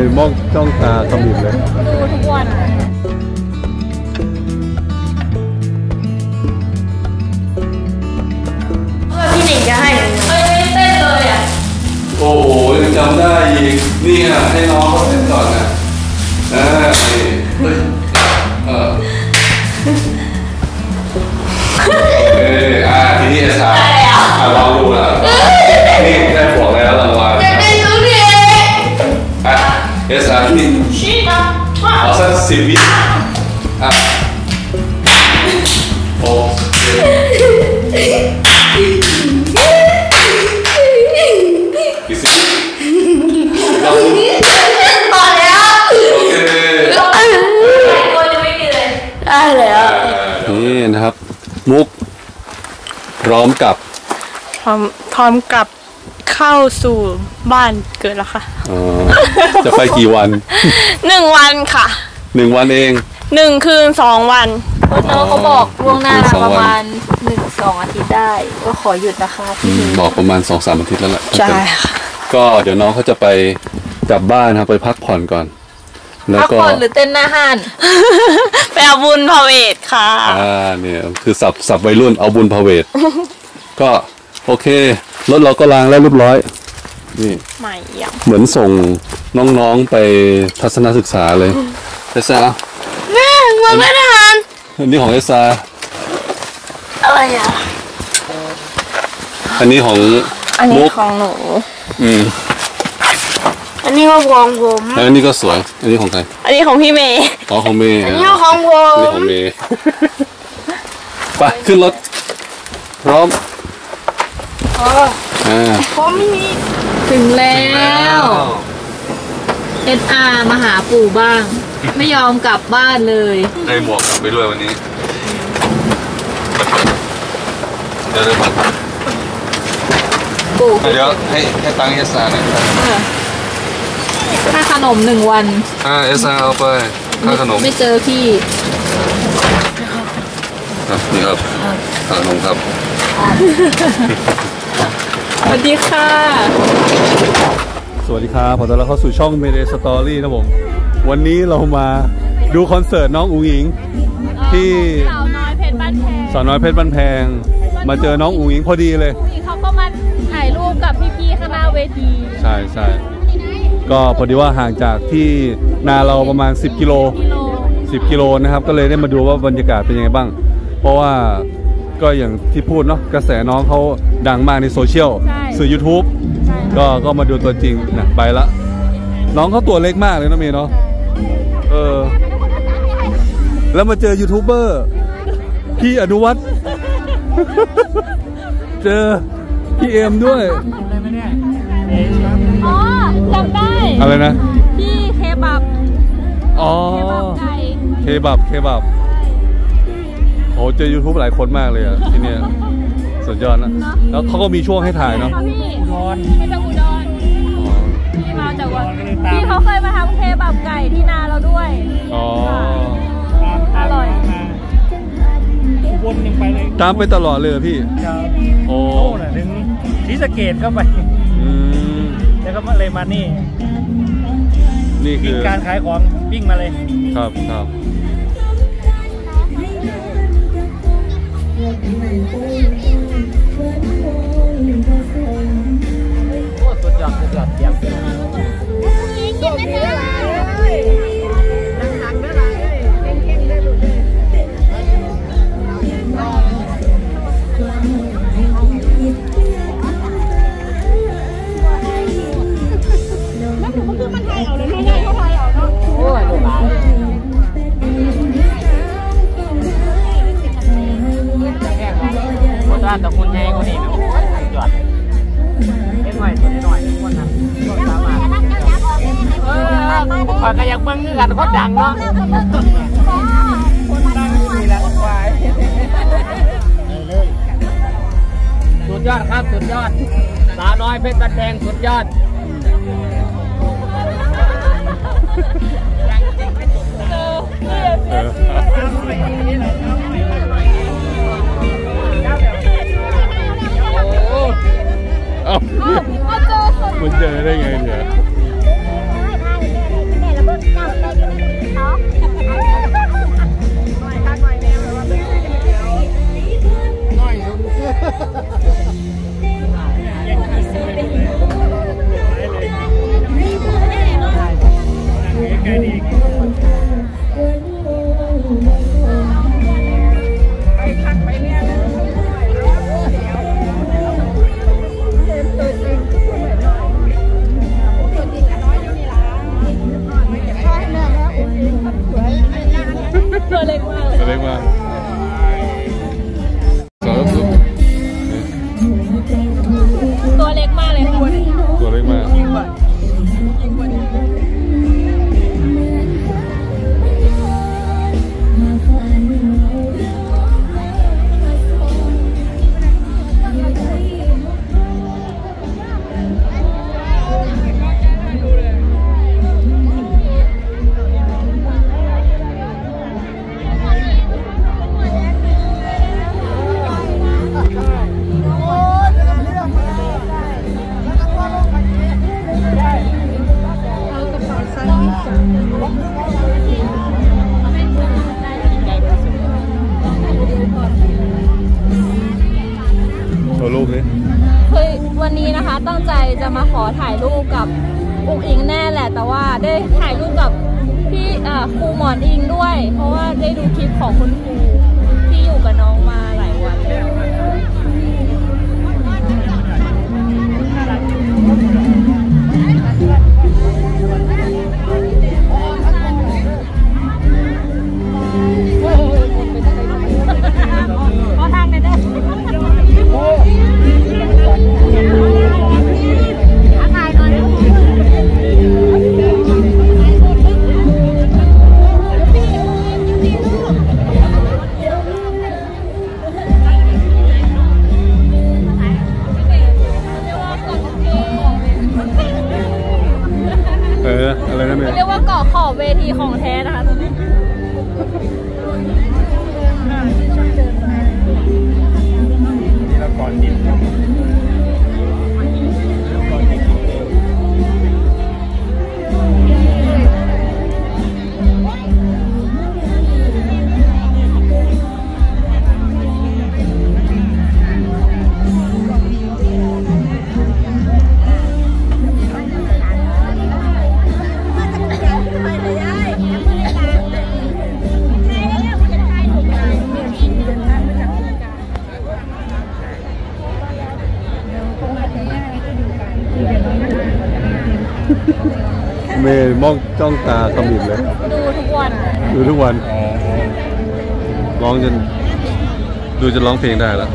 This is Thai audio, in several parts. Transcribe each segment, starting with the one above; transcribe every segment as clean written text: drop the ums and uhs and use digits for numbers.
มองจ้องตาขมิบเลยดูทุกวันพี่หนิงจะให้ไม่เต้นเลยอ่ะโอ้โหยังจำได้อีกนี่อ่ะให้น้องเขาเต้นก่อนนะทีนี้ชาลองดูนะนี่ได้บอกแล้วรางวัลเอสอาร์นี่เอาสัก10 วิโอเคกี่สิบพอแล้วโอเคคนจะไม่มีเลยได้แล้วนี่นะครับมุกพร้อมกับเข้าสู่บ้านเกิดแล้วค่ะจะไปกี่วัน 1 วันค่ะ 1 วันเอง 1 คืน 2 วันโค้ชเขาบอกล่วงหน้าประมาณ1-2 อาทิตย์ได้ก็ขอหยุดนะคะที่บอกประมาณ 2-3 อาทิตย์แล้วแหละใช่ค่ะก็เดี๋ยวน้องเขาจะไปกลับบ้านครับไปพักผ่อนก่อนแล้วก็พักผ่อนหรือเต้นหน้าห้านไปเอาบุญพาเวทค่ะเนี่ยคือสับวัยรุ่นเอาบุญพาเวทก็โอเครถเราก็ล้างแล้วเรียบร้อยนี่ไม่ยังเหมือนส่งน้องๆไปทัศนศึกษาเลยเอซ่าแม่มันไม่ทันอันนี้ของเอซ่าอะไรอ่ะอันนี้ของของหนูอันนี้ก็ของผมอันนี้ก็สวยอันนี้ของใครอันนี้ของพี่เมย์ของเมย์อันนี้ของผมอันนี้ของเมย์ไปขึ้นรถพร้อมผมมีถึงแล้วSR มาหาปู่บ้างไม่ยอมกลับบ้านเลยได้หมวกกลับไปด้วยวันนี้เดี๋ยวปู่เดี๋ยวให้ตังค์SRหน่อยค่าขนม1 วัน SRเอาไปค่าขนมไม่เจอพี่ครับนี่ครับค่าขนมครับสวัสดีค่ะสวัสดีครับขอต้อนรับเข้าสู่ช่อง Mayday Story นะผมวันนี้เรามาดูคอนเสิร์ตน้องอุ๋งอิงที่สาวน้อยเพชรบ้านแพงมาเจอน้องอุ๋งอิงพอดีเลยเขาก็มาถ่ายรูปกับพี่ๆข้างหน้าเวทีใช่ก็พอดีว่าห่างจากที่นาเราประมาณ10 กิโลนะครับก็เลยได้มาดูว่าบรรยากาศเป็นยังไงบ้างเพราะว่าก็อย่างที่พูดเนาะกระแสน้องเขาดังมากในโซเชียลสื่อ YouTube ก็มาดูตัวจริงนะไปละน้องเขาตัวเล็กมากเลยนะเมย์เนาะแล้วมาเจอยูทูบเบอร์พี่อนุวัฒน์เจอพี่เอ็มด้วยอ๋อจำได้อะไรนะพี่เคบับเคบับโอ้เจอ YouTube หลายคนมากเลยอ่ะที่นี่สุดยอดนะแล้วเขาก็มีช่วงให้ถ่ายเนาะพี่จากอุดรพี่มาจากวัดพี่เขาเคยมาทำเคบับไก่ที่นาเราด้วยอร่อยวนยังไปเลยตามไปตลอดเลยพี่โอ้น่ะถึงศรีสะเกษเข้าไปแล้วก็เลยมานี่คือการขายของวิ่งมาเลยครับสุดยอดเยี่ยมแต่คนใหญ่คนนี้จอดเล็กหน่อยตัวน้อยคนนั้นก็สามารถคอยก็ยังเบิ่งกันคนดังเนาะคนดังนี่แหละควายสุดยอดครับสุดยอดสาวน้อยเพชรบ้านแพงสุดยอดมันเจอได้ไงเนี่ยตั้งใจจะมาขอถ่ายรูปกับอุ๋งอิงแน่แหละแต่ว่าได้ถ่ายรูปกับพี่ครูหมอนอิงด้วย เพราะว่าได้ดูคลิปของคุณครูที่อยู่กับน้องมาหลายวันแล้วอะไรนะเมย์เรียกว่าเกาะขอบเวทีของแท้นะคะตรงนี้นี่ละก่อนดินเมย์มองจ้องตาขมิบเลยดูทุกวันร้องจนดูจะร้องเพลงได้แล้ว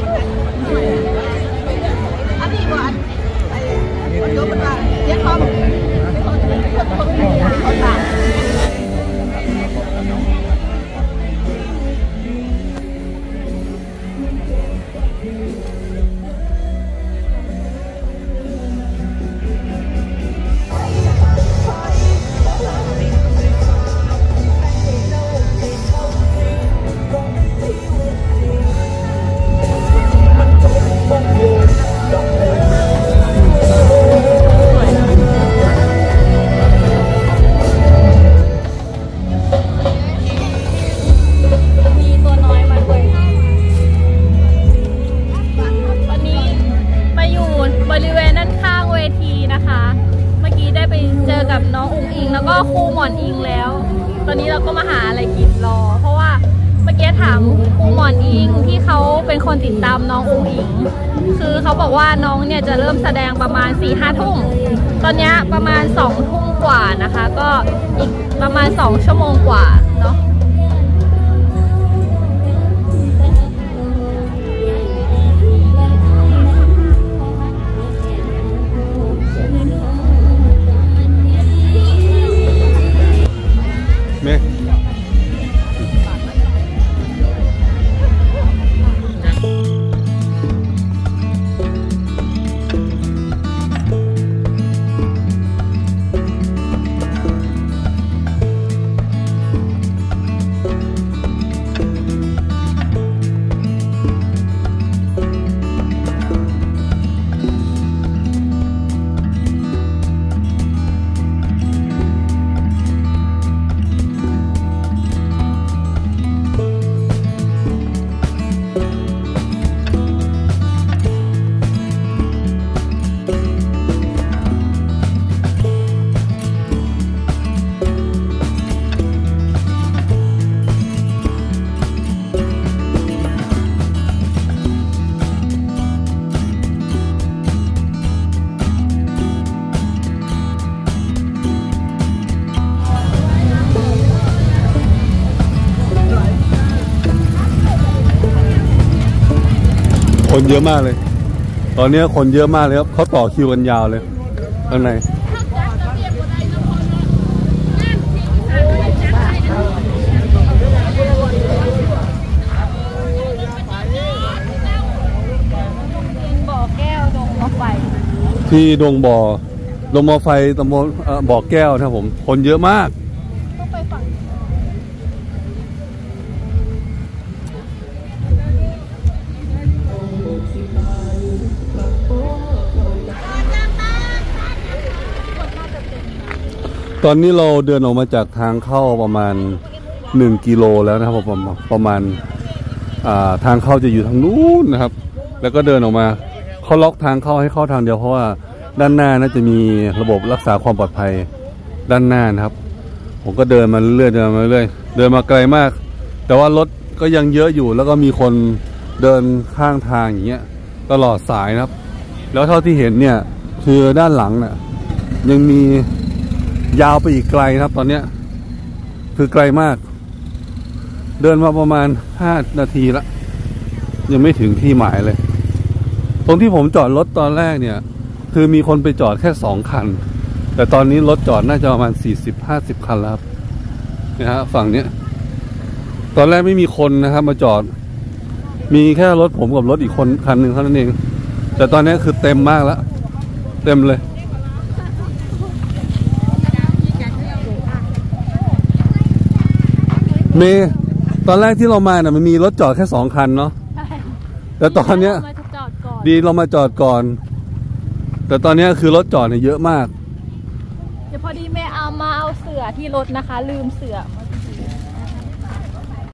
แล้วก็ครูหมอนอิงแล้วตอนนี้เราก็มาหาอะไรกินรอเพราะว่าเมื่อกี้ถามครูหมอนอิงที่เขาเป็นคนติดตามน้องอุ๋งอิงคือเขาบอกว่าน้องเนี่ยจะเริ่มแสดงประมาณ 4-5 ทุ่มตอนนี้ประมาณ2 ทุ่มกว่านะคะก็อีกประมาณ2 ชั่วโมงกว่าเนาะเมย์คนเยอะมากเลยตอนนี้คนเยอะมากเลยครับเขาต่อคิวกันยาวเลยข้างในบ่อแก้วดงมะไฟที่ดงมะไฟตำบลบ่อแก้วนะครับผมคนเยอะมากต้องไปฝั่งตอนนี้เราเดินออกมาจากทางเข้าประมาณ1 กิโลแล้วนะครับผมประมาณทางเข้าจะอยู่ทางนู้นนะครับแล้วก็เดินออกมาขเขาล็อกทางเข้าให้เข้าทางเดียวเพราะว่าด้านหน้าน่าจะมีระบบรักษาความปลอดภัยด้านหน้านะครับผมก็เดินมาเรื่อยๆเดินมาไกลมากแต่ว่ารถก็ยังเยอะอยู่แล้วก็มีคนเดินข้างทางอย่างเงี้ยตลอดสายนะครับแล้วเท่าที่เห็นเนี่ยคือด้านหลังน่ะยังมียาวไปอีกไกลครับตอนเนี้ยคือไกลมากเดินมาประมาณ5 นาทีละยังไม่ถึงที่หมายเลยตรงที่ผมจอดรถตอนแรกเนี่ยคือมีคนไปจอดแค่2 คันแต่ตอนนี้รถจอดน่าจะประมาณ40-50 คันแล้วครับนะฮะฝั่งเนี้ยตอนแรกไม่มีคนนะครับมาจอดมีแค่รถผมกับรถอีกคันหนึ่งเท่านั้นเองแต่ตอนนี้คือเต็มมากแล้วเต็มเลยเมย์ตอนแรกที่เรามาเนี่ยมันมีรถจอดแค่2 คันเนาะแต่ตอนเนี้ยดีเรามาจอดก่อนแต่ตอนนี้คือรถจอดเนี่ยเยอะมากเดี๋ยวพอดีแม่เอาเสือที่รถนะคะลืมเสือมา